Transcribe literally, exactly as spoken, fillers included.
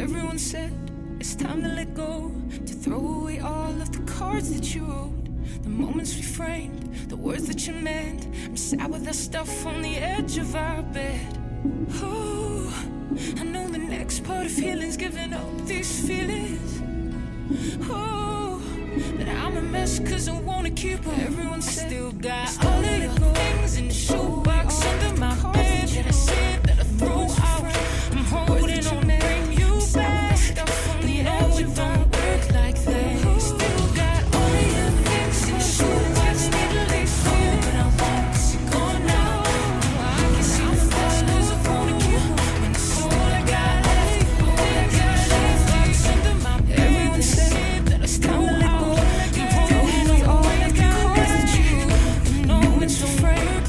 Everyone said it's time to let go, to throw away all of the cards that you wrote, the moments we framed, the words that you meant. I'm sat with that stuff on the edge of our bed. Oh, I know the next part of healing's giving up these feelings. Oh, but I'm a mess cause I wanna keep up. Everyone said I still got all of your things in the shoebox under my bed that I said that I throw out. I'm holding on to bring you back. Stuff on the edge, it don't work like that. Still got all of your things in the shoebox, need to leave for you, but I won't, cause you're gone now. I can see the best cause I wanna keep up. When it's all I got left, all I got left under my bed. Everyone said that I still let go. I'm holding on all I got that you, you know it's so frail.